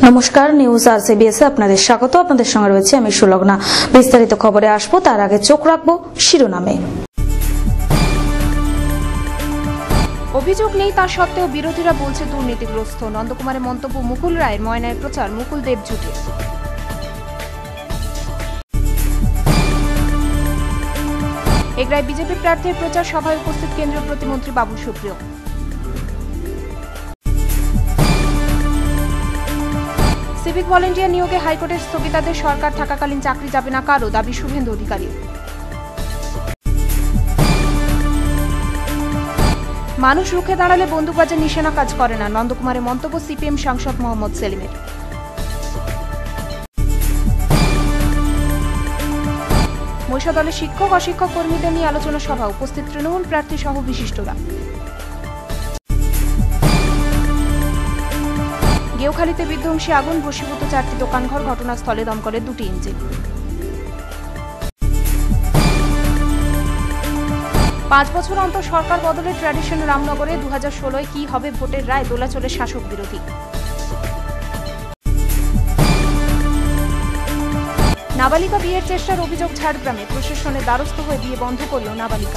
নমস্কার, news RCBS আপনাদের স্বাগত। আপনাদের সঙ্গে রয়েছে আমি সুলগ্না। বিস্তারিত খবরে আসবো, তার আগে চোখ রাখবো শিরোনামে। অভিযোগ নেই তা সত্ত্বেও বিরোধীরা বলছে দুর্নীতিগ্রস্ত। নন্দকুমারের মন্তব্য মুকুল রায়ের। ময়নায় প্রচার মুকুল দেব জুটি। এগরায় বিজেপি প্রার্থীর প্রচার সভায় উপস্থিত কেন্দ্রীয় প্রতিমন্ত্রী বাবুল সুপ্রিয়। সিভিক ভলেন্টিয়ার নিয়োগে হাইকোর্টের স্থগিতাদেশ, সরকার থাকাকালীন চাকরি যাবে না কারো, দাবি শুভেন্দু অধিকারী। মানুষ রুখে দাঁড়ালে বন্দুকবাজের নিশানা কাজ করে না, নন্দকুমারের মন্তব্য সিপিএম সাংসদ মোহাম্মদ সেলিমের। মহিষাদলে শিক্ষক অশিক্ষক কর্মীদের নিয়ে আলোচনা সভা, উপস্থিত তৃণমূল প্রার্থী সহ বিশিষ্টরা। গেউখালীতে বিধ্বংসী আগুন, ভস্মীভূত 4টি দোকানঘর, ঘটনাস্থলে দমকলের 2টি ইঞ্জিন। 5 বছর অন্তর সরকার বদলের ট্র্যাডিশন রামনগরে। 2016 কি হবে ভোটের রায়, দোলাচলে শাসক বিরোধী। নাবালিকা বিয়ের চেষ্টার অভিযোগ ঝাড়গ্রামে, প্রশাসনের দ্বারস্থ হয়ে বিয়ে বন্ধ করল নাবালিকা।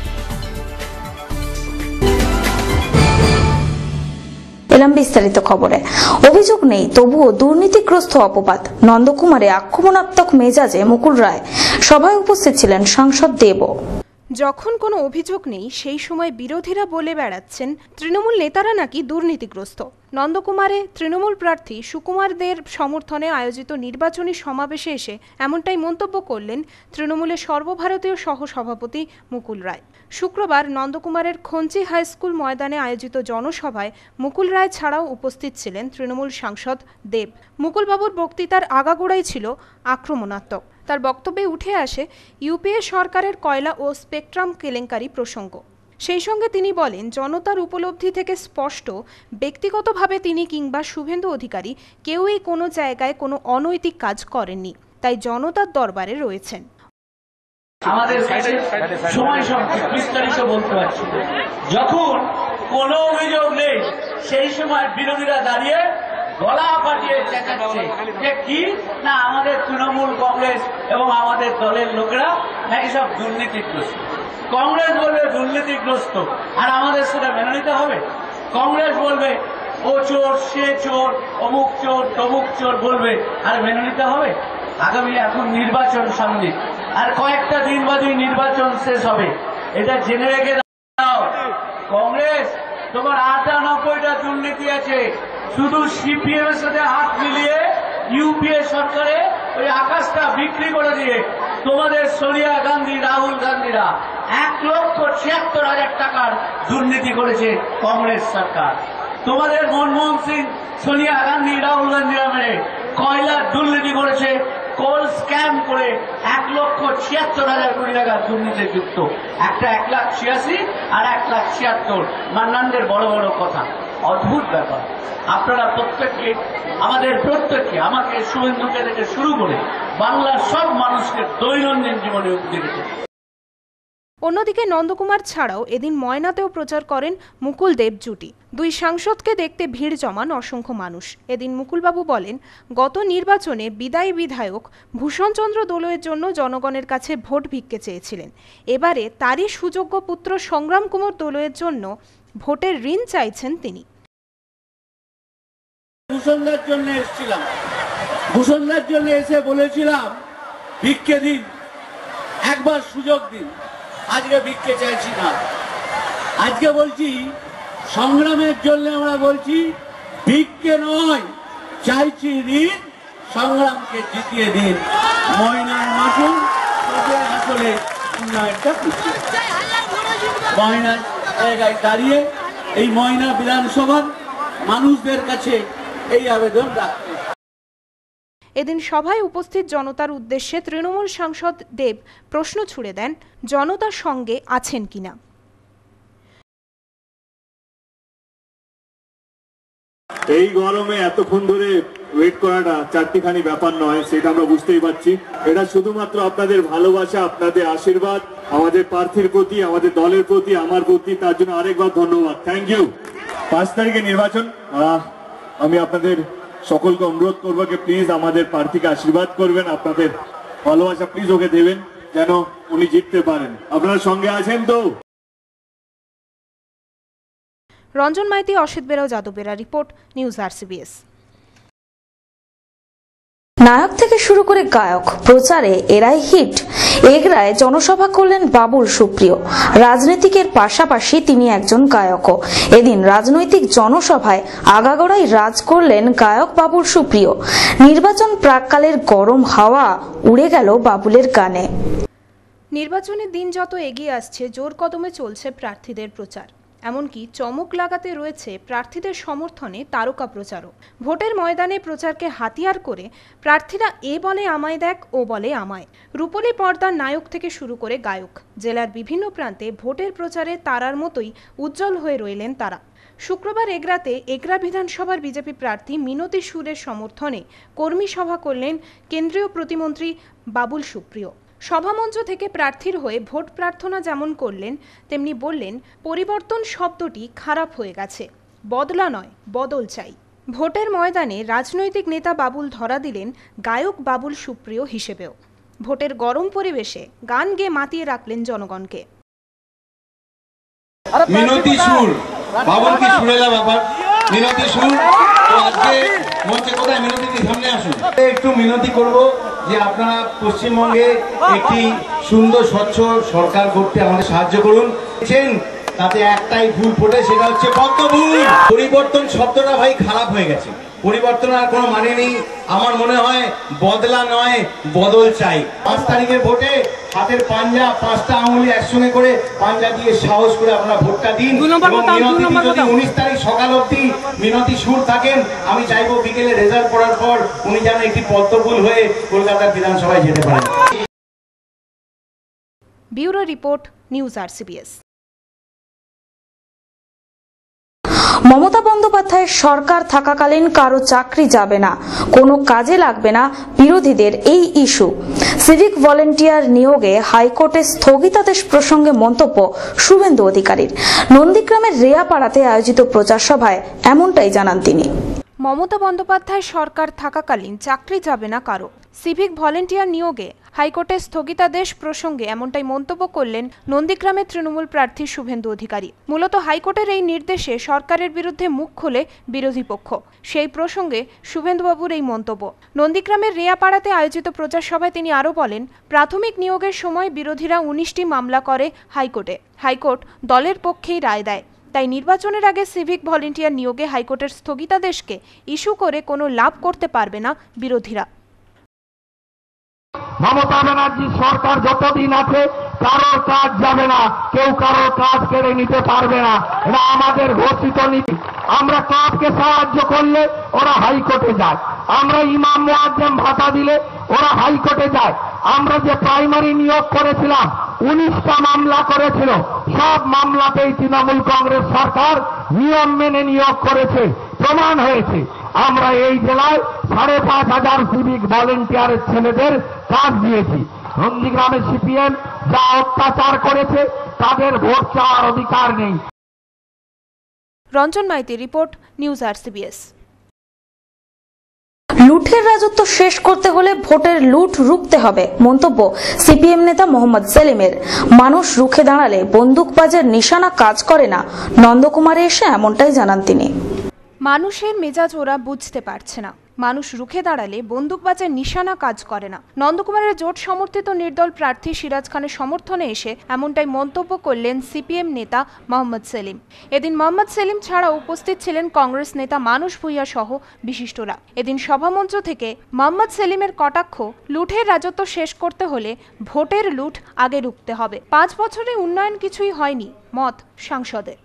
এলাম বিস্তারিত খবরে। অভিযোগ নেই, তবুও দুর্নীতিগ্রস্ত অপবাদ। নন্দকুমারে আক্রমণাত্মক মেজাজে মুকুল রায়। সভায় উপস্থিত ছিলেন সাংসদ দেব। যখন কোনো অভিযোগ নেই সেই সময় বিরোধীরা বলে বেড়াচ্ছেন তৃণমূল নেতারা নাকি দুর্নীতিগ্রস্ত। নন্দকুমারে তৃণমূল প্রার্থী সুকুমার দের সমর্থনে আয়োজিত নির্বাচনী সমাবেশে এসে এমনটাই মন্তব্য করলেন তৃণমূলের সর্বভারতীয় সহসভাপতি মুকুল রায়। শুক্রবার নন্দকুমারের খঞ্চি হাই স্কুল ময়দানে আয়োজিত জনসভায় মুকুল রায় ছাড়াও উপস্থিত ছিলেন তৃণমূল সাংসদ দেব। মুকুলবাবুর বক্তৃতার আগাগোড়াই ছিল আক্রমণাত্মক। তার বক্তব্যে উঠে আসে ইউপিএ সরকারের কয়লা ও স্পেকট্রাম কেলেঙ্কারি প্রসঙ্গ। সেই সঙ্গে তিনি বলেন, জনতার উপলব্ধি থেকে স্পষ্ট, ব্যক্তিগতভাবে তিনি কিংবা শুভেন্দু অধিকারী কেউই কোনো জায়গায় কোনো অনৈতিক কাজ করেননি, তাই জনতার দরবারে রয়েছেন। আমাদের সময় বিস্তারিত বলতে পারছি, যখন কোনো অভিযোগ নেই সেই সময় বিরোধীরা দাঁড়িয়ে গলা পাঠিয়ে চেঁচাচ্ছে যে কি না আমাদের তৃণমূল কংগ্রেস এবং আমাদের দলের লোকেরা নাকি সব দুর্নীতিগ্রস্ত। কংগ্রেস বলবে দুর্নীতিগ্রস্ত আর আমাদের সেটা মেনে নিতে হবে। কংগ্রেস বলবে ও চোর, সে চোর, অমুক চোর, তমুক চোর বলবে আর মেনে নিতে হবে। আগামী এখন নির্বাচন সামনে, আর কয়েকটা দিন বাদই নির্বাচন শেষ হবে। এটা জেনে রেখে দাও, কংগ্রেস তোমার 98টা দুর্নীতি আছে। শুধু সিপিএম এর সাথে হাত মিলিয়ে ইউপিএ সরকারে ওই আকাশটা বিক্রি করে দিয়ে তোমাদের সোনিয়া গান্ধী, রাহুল গান্ধীরা 1,76,000 টাকার দুর্নীতি করেছে কংগ্রেস সরকার। তোমাদের মনমোহন সিং, সোনিয়া গান্ধী, রাহুল গান্ধীরা মেরে কয়লার দুর্নীতি করেছে, কোল স্ক্যাম করে 1,76,000 কোটি টাকার দুর্নীতি যুক্ত। একটা 1,86,000 আর 1,76,000 মান্নানদের বড় বড় কথা। অদ্ভুত ব্যাপার। আপনারা প্রত্যেককে, আমাদের প্রত্যেককে, আমাকে শুভেন্দুকে থেকে শুরু করে বাংলার সব মানুষকে দৈনন্দিন জীবনে উদ্দীপিত। অন্যদিকে নন্দকুমার ছাড়াও এদিন ময়নাতেও প্রচার করেন মুকুল দেব জুটি। দুই সাংসদকে দেখতে ভিড় জমান অসংখ্য মানুষ। এদিন মুকুলবাবু বলেন, গত নির্বাচনে বিদায়ী বিধায়ক ভূষণচন্দ্র দোলয়ের জন্য জনগণের কাছে ভোট ভিক্ষে চেয়েছিলেন। এবারে তারই সুযোগ্য পুত্র সংগ্রাম কুমার দোলয়ের জন্য ভোটের ঋণ চাইছেন তিনি। ভূষণদার জন্য এসেছিলাম, ভূষণদার জন্য এসে বলেছিলাম ভিক্ষে দিন, একবার সুযোগ দিন। আজকে ভিক্ষে চাইছি না, আজকে বলছি সংগ্রামের জন্য আমরা বলছি ভিক্ষে নয়, চাইছি ঋণ, সংগ্রামকে জিতিয়ে দিন। ময়নার মাসুল আসলে উন্নয়নটা ময়নার জায়গায় দাঁড়িয়ে এই ময়না বিধানসভার মানুষদের কাছে এই আবেদন রাখতে। এদিন সভায় উপস্থিত জনতার উদ্দেশ্যে তৃণমূল সাংসদ দেব প্রশ্ন ছুড়ে দেন, জনতার সঙ্গে আছেন কিনা। এই গরমে এতক্ষণ ধরে ওয়েট করাটা চারটিখানি ব্যাপার নয়, সেটা আমরা বুঝতেই পারছি। এটা শুধুমাত্র আপনাদের ভালোবাসা, আপনাদের আশীর্বাদ আমাদের প্রার্থীর প্রতি, আমাদের দলের প্রতি, আমার প্রতি, তার জন্য আরেকবার ধন্যবাদ। Thank you. 5 তারিখে নির্বাচন। আমি আপনাদের সকলকে অনুরোধ করবো যে প্লিজ আমাদের প্রার্থীকে আশীর্বাদ করবেন, আপনাদের ভালোবাসা প্লিজ ওকে দেবেন যেন উনি জিততে পারেন। আপনারা সঙ্গে আছেন তো? রঞ্জন মাইতি, অসিত বেরাও, যাদব বেরা রিপোর্ট, নিউজ RCBS। নায়ক থেকে শুরু করে গায়ক, প্রচারে এরাই হিট। এগরায় জনসভা করলেন বাবুল সুপ্রিয়। রাজনীতিকের পাশাপাশি তিনি একজন গায়কও। এদিন রাজনৈতিক জনসভায় আগাগোড়াই রাজ করলেন গায়ক বাবুল সুপ্রিয়। নির্বাচন প্রাককালের গরম হাওয়া উড়ে গেল বাবুলের গানে। নির্বাচনের দিন যত এগিয়ে আসছে, জোর কদমে চলছে প্রার্থীদের প্রচার। এমনকি চমক লাগাতে রয়েছে প্রার্থীদের সমর্থনে তারকা প্রচারও। ভোটের ময়দানে প্রচারকে হাতিয়ার করে প্রার্থীরা এ বলে আমায় দেখ, ও বলে আমায়। রূপলী পর্দার নায়ক থেকে শুরু করে গায়ক, জেলার বিভিন্ন প্রান্তে ভোটের প্রচারে তারার মতোই উজ্জ্বল হয়ে রইলেন তারা। শুক্রবার এগরাতে এগরা বিধানসভার বিজেপি প্রার্থী মিনতি সুরের সমর্থনে কর্মী সভা করলেন কেন্দ্রীয় প্রতিমন্ত্রী বাবুল সুপ্রিয়। সভামঞ্চ থেকে প্রার্থীর হয়ে ভোট প্রার্থনা যেমন করলেন, তেমনি বললেন পরিবর্তন শব্দটি খারাপ হয়ে গেছে, বদলা নয় বদল চাই। ভোটের ময়দানে রাজনৈতিক নেতা বাবুল ধরা দিলেন গায়ক বাবুল সুপ্রিয় হিসেবেও। ভোটের গরম পরিবেশে গান গেয়ে মাতিয়ে রাখলেন জনগণকে। মিনতি সুর, বাবুল কি সুরেলা ব্যাপার, মিনতি সুর। তো আজকে মঞ্চে কোথায় মিনতি, সামনে আসুন। একটু মিনতি করব যে আপনারা পশ্চিমবঙ্গে একটি সুন্দর স্বচ্ছ সরকার করতে আমাদের সাহায্য করুন। তাতে একটাই ভুল ফোটে, সেটা হচ্ছে পদ্মভূমি। পরিবর্তন শব্দটা ভাই খারাপ হয়ে গেছে, পরিবর্তন আর কোনো মানে নেই। আমার মনে হয় বদলা নয় বদল চাই। 5 তারিখের ভোটে হাতের পাঞ্জা 5টা আঙুলি একসঙ্গে করে পাঞ্জা দিয়ে সাহস করে আপনারা ভোটটা দিন। যদি 19 তারিখ সকাল অবধি মিনতি সুর থাকেন, আমি চাইবো বিকেলে রেজাল্ট পড়ার পর উনি যেন একটি পদ্মফুল হয়ে কলকাতার বিধানসভায় যেতে পারেন। Bureau report, news RCBS। Mamata বন্দ্যোপাধ্যায়ের সরকার থাকাকালীন কারো চাকরি যাবে না, কোনো কাজে লাগবে না বিরোধীদের এই ইস্যু। সিভিক ভলেন্টিয়ার নিয়োগে হাইকোর্টে স্থগিতাদেশ প্রসঙ্গে মন্তব্য শুভেন্দু অধিকারীর। নন্দীগ্রামের রেয়াপাড়াতে আয়োজিত প্রচার সভায় এমনটাই জানান তিনি। মমতা বন্দ্যোপাধ্যায় সরকার থাকাকালীন চাকরি যাবে না কারো। সিভিক ভলেন্টিয়ার নিয়োগে হাইকোর্টে স্থগিতাদেশ প্রসঙ্গে এমনটাই মন্তব্য করলেন নন্দীগ্রামের তৃণমূল প্রার্থী শুভেন্দু অধিকারী। মূলত হাইকোর্টের এই নির্দেশে সরকারের বিরুদ্ধে মুখ খোলে বিরোধী পক্ষ। সেই প্রসঙ্গে শুভেন্দুবাবুর এই মন্তব্য। নন্দীগ্রামের রেয়াপাড়াতে আয়োজিত প্রচার সভায় তিনি আরও বলেন, প্রাথমিক নিয়োগের সময় বিরোধীরা 19টি মামলা করে হাইকোর্টে। হাইকোর্ট দলের পক্ষেই রায় দেয়। তাই নির্বাচনের আগে সিভিক ভলেন্টিয়ার নিয়োগে হাইকোর্টের স্থগিতাদেশকে ইস্যু করে কোনো লাভ করতে পারবে না বিরোধীরা। মমতা ব্যানার্জি সরকার যতদিন আছে কারোর কাজ যাবে না, কেউ কারোর কাজ কেড়ে নিতে পারবে না। এটা আমাদের ঘোষিত নীতি। আমরা ক্লাবকে সাহায্য করলে ওরা হাইকোর্টে যায়, আমরা ইমাম মুয়াজ্জেম ভাতা দিলে ওরা হাইকোর্টে যায়। আমরা যে প্রাইমারি নিয়োগ করেছিলাম 19টা মামলা করেছিল, সব মামলাতেই তৃণমূল কংগ্রেস সরকার নিয়ম মেনে নিয়োগ করেছে, প্রমাণ হয়েছে। আমরা এই জেলায় 5,500 সিভিক ভলেন্টিয়ারের ছেলেদের কাজ দিয়েছি। নন্দীগ্রামে সিপিএম যা অত্যাচার করেছে তাদের ভোট চাওয়ার অধিকার নেই। Ranjan Maity report, news RCBS। লুঠের রাজত্ব শেষ করতে হলে ভোটের লুট রুখতে হবে, মন্তব্য সিপিএম নেতা মোহাম্মদ সেলিমের। মানুষ রুখে দাঁড়ালে বন্দুকবাজের নিশানা কাজ করে না। নন্দকুমারে এসে এমনটাই জানান তিনি। মানুষের মেজাজ ওরা বুঝতে পারছে না। মানুষ রুখে দাঁড়ালে বন্দুকবাজের নিশানা কাজ করে না। নন্দকুমারের জোট সমর্থিত নির্দল প্রার্থী সিরাজ খানের সমর্থনে এসে এমনটাই মন্তব্য করলেন সিপিএম নেতা মোহাম্মদ সেলিম। এদিন মোহাম্মদ সেলিম ছাড়াও উপস্থিত ছিলেন কংগ্রেস নেতা মানুষ ভূঁইয়া সহ বিশিষ্টরা। এদিন সভামঞ্চ থেকে মোহাম্মদ সেলিমের কটাক্ষ, লুঠের রাজত্ব শেষ করতে হলে ভোটের লুট আগে রুখতে হবে। 5 বছরে উন্নয়ন কিছুই হয়নি, মত সাংসদের।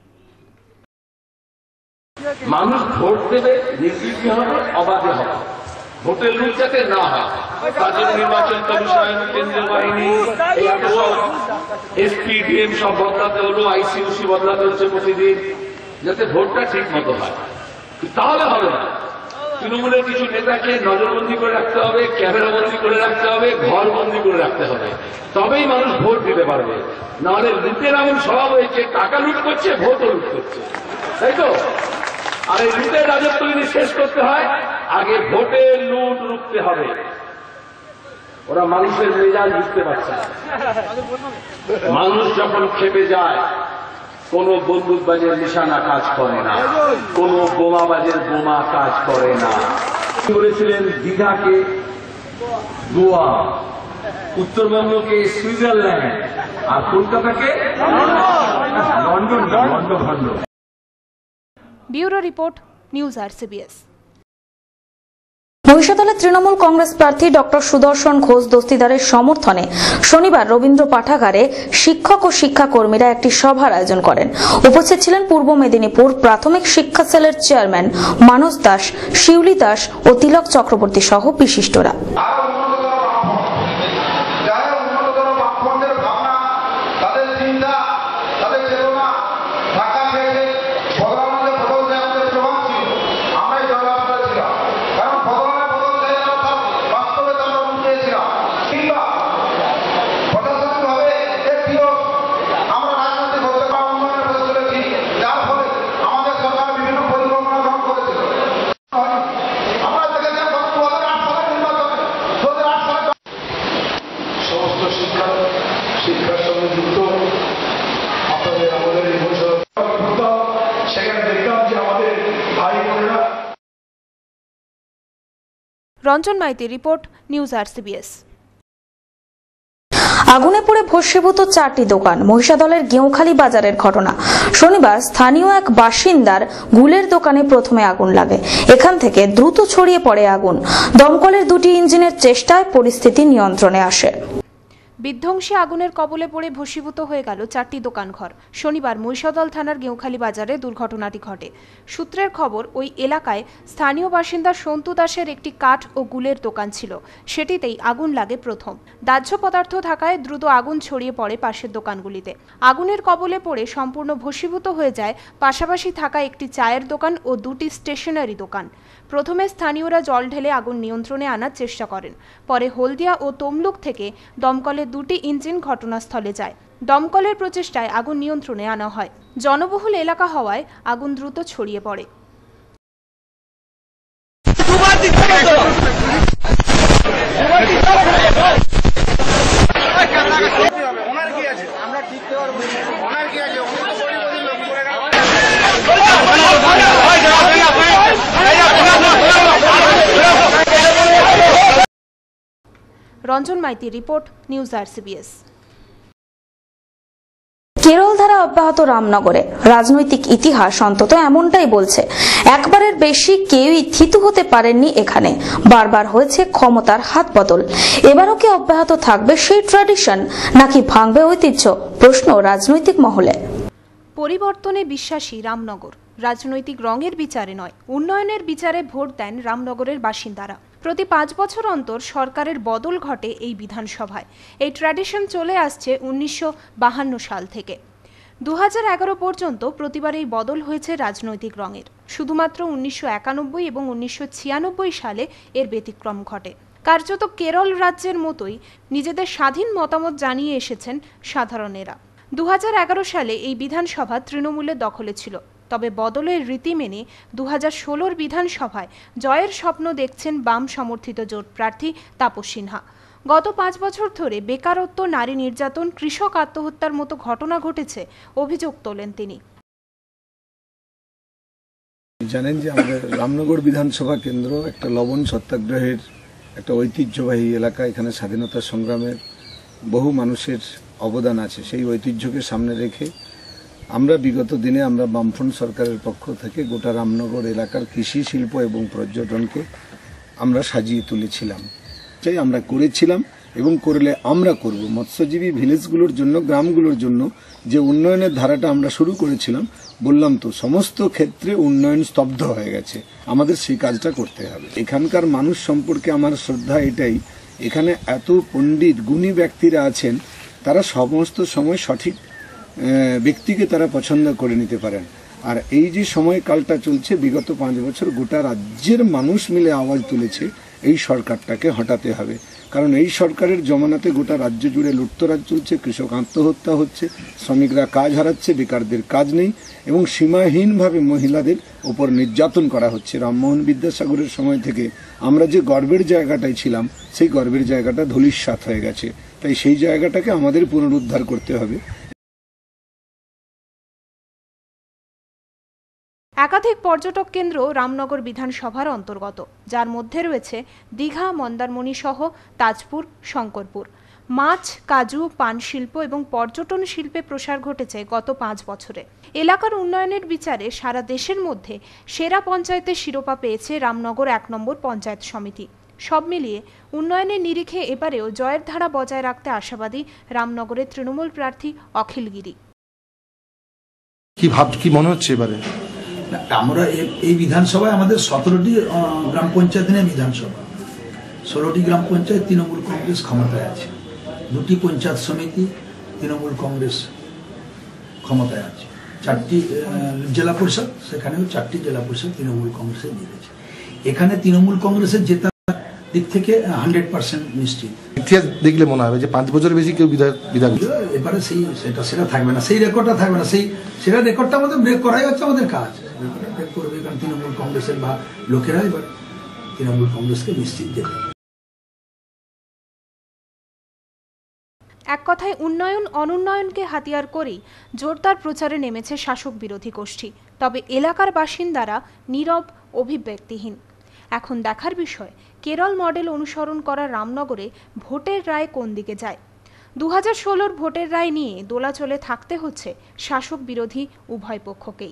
মানুষ ভোট দেবে, নির্বিঘ্ন হবে, অবাধে হবে, ভোটের লুট যাতে না হয় তার জন্য নির্বাচন কমিশন, কেন্দ্রীয় বাহিনী, এসপি ডিএম সব বদলাতে হলো, ICUC বদলাতে হচ্ছে প্রতিদিন, যাতে ভোটটা ঠিক মতো হয়। তাহলে হবে না। তৃণমূলের কিছু নেতাকে নজরবন্দি করে রাখতে হবে, ক্যামেরাবন্দি করে রাখতে হবে, ঘরবন্দি করে রাখতে হবে, তবেই মানুষ ভোট দিতে পারবে। নাহলে লুটের এমন স্বভাব হয়েছে, টাকা লুট করছে, ভোটও লুট করছে, তাই তো? আর এই লুটের রাজত্ব যদি শেষ করতে হয় আগে ভোটের লুট রুখতে হবে। ওরা মানুষের মেজাজ বুঝতে পারছে না। মানুষ যখন খেপে যায়, কোন বন্দুকবাজের নিশানা কাজ করে না, কোন বোমাবাজের বোমা কাজ করে না। বলেছিলেন দীঘাকে গোয়া, উত্তরবঙ্গকে সুইজারল্যান্ড, আর কলকাতাকে London. Bureau report, news RCBS। মহিষাদলের তৃণমূল কংগ্রেস প্রার্থী ডক্টর সুদর্শন ঘোষ দস্তিদারের সমর্থনে শনিবার রবীন্দ্র পাঠাগারে শিক্ষক ও শিক্ষাকর্মীরা একটি সভার আয়োজন করেন। উপস্থিত ছিলেন পূর্ব মেদিনীপুর প্রাথমিক শিক্ষা সেলের চেয়ারম্যান মানস দাস, শিউলি দাস ও তিলক চক্রবর্তী সহ বিশিষ্টরা। শিক্ষার সঙ্গে যুক্ত আপনাদের আমাদের এই সেখানে দেখলাম যে আমাদের ভাই বোনেরা। Ranjan Maity report, news RCBS। আগুনে পুড়ে ভস্মীভূত 4টি দোকান, মহিষাদলের গেঁওখালী বাজারের ঘটনা। শনিবার স্থানীয় এক বাসিন্দার গুলের দোকানে প্রথমে আগুন লাগে। এখান থেকে দ্রুত ছড়িয়ে পড়ে আগুন। দমকলের 2টি ইঞ্জিনের চেষ্টায় পরিস্থিতি নিয়ন্ত্রণে আসে। বিধ্বংসী আগুনের কবলে পড়ে ভস্মীভূত হয়ে গেল 4টি দোকানঘর। শনিবার মহিষাদল থানার গেঁওখালী বাজারে দুর্ঘটনাটি ঘটে। সূত্রের খবর, ওই এলাকায় স্থানীয় বাসিন্দা সন্তু দাসের একটি কাঠ ও গুলের দোকান ছিল। সেটিতেই আগুন লাগে প্রথম। দাহ্য পদার্থ থাকায় দ্রুত আগুন ছড়িয়ে পড়ে পাশের দোকানগুলিতে। আগুনের কবলে পড়ে সম্পূর্ণ ভস্মীভূত হয়ে যায় পাশাপাশি থাকা একটি চায়ের দোকান ও 2টি স্টেশনারি দোকান। প্রথমে স্থানীয়রা জল ঢেলে আগুন নিয়ন্ত্রণে আনার চেষ্টা করেন। পরে হলদিয়া ও তমলুক থেকে দমকলের 2টি ইঞ্জিন ঘটনাস্থলে যায়। দমকলের প্রচেষ্টায় আগুন নিয়ন্ত্রণে আনা হয়। জনবহুল এলাকা হওয়ায় আগুন দ্রুত ছড়িয়ে পড়ে। Ranjan Maity report, news RCBS। Kerala ধারা অব্যাহত রামনগরে। রাজনৈতিক ইতিহাস অন্তত এমনটাই বলছে। একবারের বেশি কেউই থিতু হতে পারেননি এখানে। বারবার হয়েছে ক্ষমতার হাত বদল। এবারও কি অব্যাহত থাকবে সেই ট্র্যাডিশন, নাকি ভাঙবে ঐতিহ্য? প্রশ্ন রাজনৈতিক মহলে। পরিবর্তনে বিশ্বাসী রামনগর। রাজনৈতিক রঙের বিচারে নয়, উন্নয়নের বিচারে ভোট দেন রামনগরের বাসিন্দারা। প্রতি 5 বছর অন্তর সরকারের বদল ঘটে এই বিধানসভায়। এই ট্র্যাডিশন চলে আসছে 1952 সাল থেকে। 2011 পর্যন্ত প্রতিবার এই বদল হয়েছে রাজনৈতিক রঙের। শুধুমাত্র 1991 এবং 1996 সালে এর ব্যতিক্রম ঘটে। কার্যত কেরল রাজ্যের মতোই নিজেদের স্বাধীন মতামত জানিয়ে এসেছেন সাধারণেরা। 2011 সালে এই বিধানসভা তৃণমূলের দখলে ছিল। তবে বদলের রীতি মেনে 2016 বিধানসভায় জয়ের স্বপ্ন দেখছেন বাম সমর্থিত জোট প্রার্থী তাপস সিনহা। গত 5 বছর ধরে বেকারত্ব, নারী নির্যাতন, কৃষক আত্মহত্যার মতো ঘটনা ঘটেছে অভিযোগ তোলেন তিনি। জানেন যে আমাদের রামনগর বিধানসভা কেন্দ্র একটা লবণ সত্যাগ্রহের একটা ঐতিহ্যবাহী এলাকা। এখানে স্বাধীনতা সংগ্রামের বহু মানুষের অবদান আছে। সেই ঐতিহ্যকে সামনে রেখে আমরা বিগত দিনে আমরা বামফ্রন্ট সরকারের পক্ষ থেকে গোটা রামনগর এলাকার কৃষি, শিল্প এবং পর্যটনকে আমরা সাজিয়ে তুলেছিলাম। চাই আমরা করেছিলাম এবং করলে আমরা করব। মৎস্যজীবী ভিলেজগুলোর জন্য, গ্রামগুলোর জন্য যে উন্নয়নের ধারাটা আমরা শুরু করেছিলাম, বললাম তো সমস্ত ক্ষেত্রে উন্নয়ন স্তব্ধ হয়ে গেছে। আমাদের সেই কাজটা করতে হবে। এখানকার মানুষ সম্পর্কে আমার শ্রদ্ধা এটাই, এখানে এত পণ্ডিত গুণী ব্যক্তিরা আছেন, তারা সমস্ত সময় সঠিক ব্যক্তিকে তারা পছন্দ করে নিতে পারেন। আর এই যে সময়কালটা চলছে, বিগত 5 বছর গোটা রাজ্যের মানুষ মিলে আওয়াজ তুলেছে এই সরকারটাকে হটাতে হবে। কারণ এই সরকারের জমানাতে গোটা রাজ্য জুড়ে লুটতরাজ চলছে, কৃষক আত্মহত্যা হচ্ছে, শ্রমিকরা কাজ হারাচ্ছে, বেকারদের কাজ নেই এবং সীমাহীনভাবে মহিলাদের ওপর নির্যাতন করা হচ্ছে। রামমোহন বিদ্যাসাগরের সময় থেকে আমরা যে গর্বের জায়গাটায় ছিলাম সেই গর্বের জায়গাটা ধূলিসাৎ হয়ে গেছে। তাই সেই জায়গাটাকে আমাদের পুনরুদ্ধার করতে হবে। একাধিক পর্যটক কেন্দ্র রামনগর বিধানসভার অন্তর্গত, যার মধ্যে রয়েছে দীঘা, মন্দারমণি সহ তাজপুর, শঙ্করপুর। মাছ, কাজু, পান শিল্প এবং পর্যটন শিল্পে প্রসার ঘটেছে গত 5 বছরে। এলাকার উন্নয়নের বিচারে সারা দেশের মধ্যে সেরা পঞ্চায়েতের শিরোপা পেয়েছে রামনগর 1 নম্বর পঞ্চায়েত সমিতি। সব মিলিয়ে উন্নয়নের নিরিখে এবারেও জয়ের ধারা বজায় রাখতে আশাবাদী রামনগরের তৃণমূল প্রার্থী অখিল গিরি। কি মনে হচ্ছে এবারে? আমরা এই বিধানসভায় আমাদের 17টি গ্রাম পঞ্চায়েত নিয়ে বিধানসভা, 16টি গ্রাম পঞ্চায়েত তৃণমূল কংগ্রেস ক্ষমতায় আছে, 2টি পঞ্চায়েত সমিতি তৃণমূল কংগ্রেস ক্ষমতায় আছে, 4টি জেলা পরিষদ, সেখানেও 4টি জেলা পরিষদ তৃণমূল কংগ্রেসে জিতেছে। এখানে তৃণমূল কংগ্রেসের জেতার দিক থেকে 100% নিশ্চিত। ইতিহাস দেখলে মনে হবে যে 5 বছরের বেশি কেউ বিধায়ক এবারে সেটা থাকবে না, সেই রেকর্ডটা থাকবে না। সেটা রেকর্ডটা আমাদের ব্রেক করাই হচ্ছে আমাদের কাজ। ব্রেক করবে, কারণ তৃণমূল কংগ্রেসের বা লোকেরা এবার তৃণমূল কংগ্রেসকে নিশ্চিত দেবে। এক কথায় উন্নয়ন অনুন্নয়নকে হাতিয়ার করেই জোরদার প্রচারে নেমেছে শাসক বিরোধী গোষ্ঠী। তবে এলাকার বাসিন্দারা নীরব, অভিব্যক্তিহীন। এখন দেখার বিষয় কেরল মডেল অনুসরণ করা রামনগরে ভোটের রায় কোন দিকে যায়। 2016 ভোটের রায় নিয়ে দোলাচলে থাকতে হচ্ছে শাসক বিরোধী উভয় পক্ষকেই।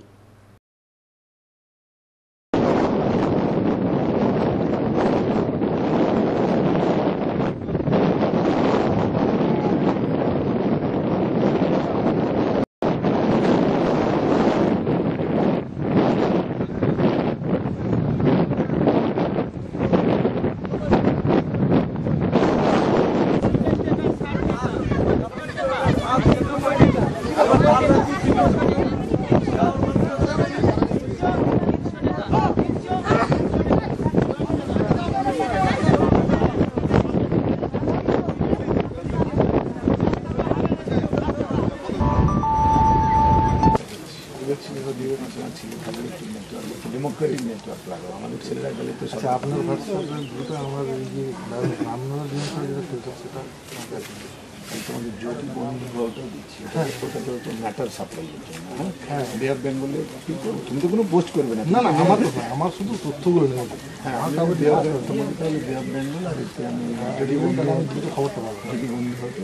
ডেমোক্রেটিক নেটওয়ার্ক লাগাও, আমাদের ছেলেরা গেলে তো আপনার হোয়াটসঅ্যাপের গ্রুপে আমার এই যে রামনগর যেটা সেটা তোমাদের জ্যোতি বন্ধুটা দিচ্ছি, ওটা তো ম্যাটার সাপ্লাই করছে না। হ্যাঁ, বে অফ বেঙ্গলে কি করবো, তুমি তো কোনো পোস্ট করবে না। না আমাদের আমার শুধু তথ্যগুলো নেব। হ্যাঁ, আমি বে অফ তাহলে বে অফ বেঙ্গল আর আমি খবরটা পাবো যদি বন্ধু হতো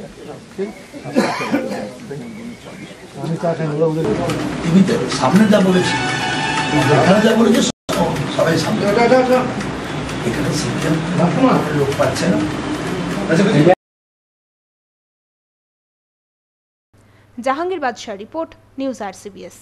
আমি চা খাই টিভিতে সামনে যা বলেছি, এখানে যা বলেছে সবাই সামনে, এখানে লোক পাচ্ছে না। Jahangir Badshah report, news RCBS।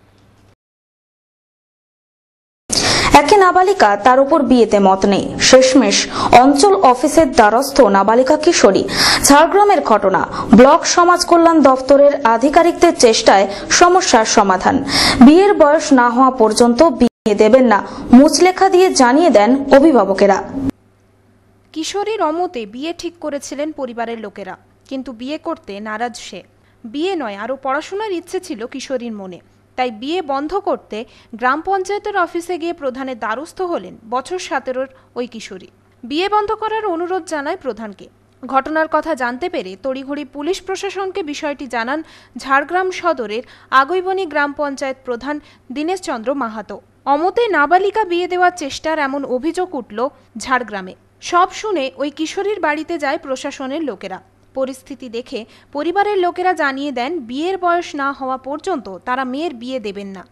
একে নাবালিকা, তার উপর বিয়েতে মত নেই। শেষমেশ অঞ্চল অফিসের দ্বারস্থ নাবালিকা কিশোরী। ঝাড়গ্রামের ঘটনা। ব্লক সমাজ কল্যাণ দপ্তরের আধিকারিকদের চেষ্টায় সমস্যার সমাধান। বিয়ের বয়স না হওয়া পর্যন্ত বিয়ে দেবেন না, মুচলেখা দিয়ে জানিয়ে দেন অভিভাবকেরা। কিশোরীর অমতে বিয়ে ঠিক করেছিলেন পরিবারের লোকেরা, কিন্তু বিয়ে করতে নারাজ সে। বিয়ে নয়, আরও পড়াশোনার ইচ্ছে ছিল কিশোরীর মনে। তাই বিয়ে বন্ধ করতে গ্রাম পঞ্চায়েতের অফিসে গিয়ে প্রধানের দ্বারস্থ হলেন বছর 17 ওই কিশোরী। বিয়ে বন্ধ করার অনুরোধ জানায় প্রধানকে। ঘটনার কথা জানতে পেরে তড়িঘড়ি পুলিশ প্রশাসনকে বিষয়টি জানান ঝাড়গ্রাম সদরের আগৈবনী গ্রাম পঞ্চায়েত প্রধান দীনেশ চন্দ্র মাহাতো। অমতে নাবালিকা বিয়ে দেওয়ার চেষ্টার এমন অভিযোগ উঠল ঝাড়গ্রামে। সব শুনে ওই কিশোরীর বাড়িতে যায় প্রশাসনের লোকেরা। পরিস্থিতি দেখে পরিবারের লোকেরা জানিয়ে দেন বিয়ের বয়স না হওয়া পর্যন্ত তারা মেয়ের বিয়ে দেবেন না।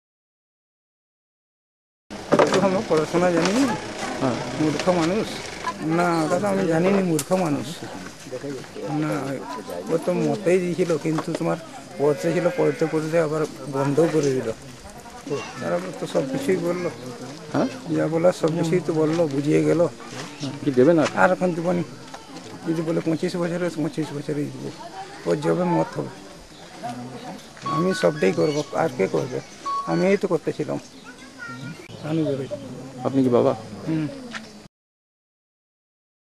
পড়াশোনা জানি মূর্খ মানুষ না, দাদা আমি জানিনি মূর্খ মানুষ না, ও তো মতেই দিয়েছিল, কিন্তু তোমার পড়তে ছিল, পড়তে পড়তে আবার বন্ধও করে দিল। তারা তো সব কিছুই বললো, হ্যাঁ যা বলার সব কিছুই তো বললো, বুঝিয়ে গেল। কি দেবে না আর এখন দেবনি, যদি বলে 25 বছরে 25 বছরেই দেবো, ওর জবে মত হবে। আমি সবটাই করবো, আর কে করবে? আমি এই তো করতেছিলাম। আপনি কি বাবা? হুম।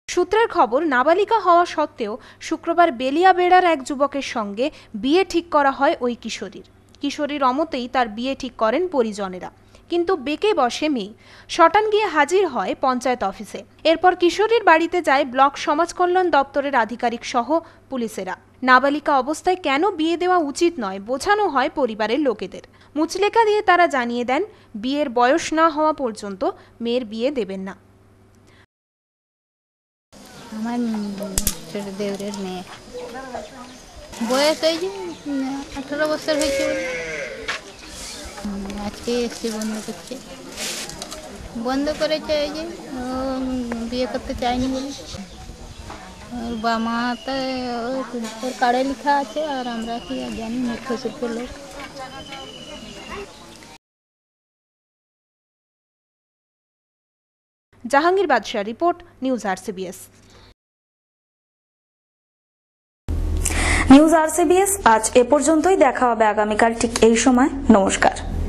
সূত্রের খবর, নাবালিকা হওয়া সত্ত্বেও শুক্রবার বেলিয়াবেড়ার এক যুবকের সঙ্গে বিয়ে ঠিক করা হয় ওই কিশোরীর। কিশোরীর অমতেই তার বিয়ে ঠিক করেন পরিজনেরা, কিন্তু বেঁকে বসে মেয়ে। শটান গিয়ে হাজির হয় পঞ্চায়েত অফিসে। এরপর কিশোরীর বাড়িতে যায় ব্লক সমাজ কল্যাণ দপ্তরের আধিকারিক সহ পুলিশেরা। নাবালিকা অবস্থায় কেন বিয়ে দেওয়া উচিত নয় বোঝানো হয় পরিবারের লোকেদের। মুচলেখা দিয়ে তারা জানিয়ে দেন, বিয়ের বয়স না হওয়া পর্যন্ত মেয়ের বিয়ে দেবেন না। আমার ছোট দেওরের মেয়ে, বয়স এই যে 18 বছর হয়েছে। আজকে এসে বন্ধ করেছে, এই যে ও বিয়ে করতে চায়নি বলে। ওর বাবা মা তো ওর কার্ডে লেখা আছে, আর আমরা কি জানি, মুখ্য শিল্প লোক। Jahangir Badshah report, news RCBS। News RCBS আজ এ পর্যন্তই। দেখা হবে আগামীকাল ঠিক এই সময়। নমস্কার।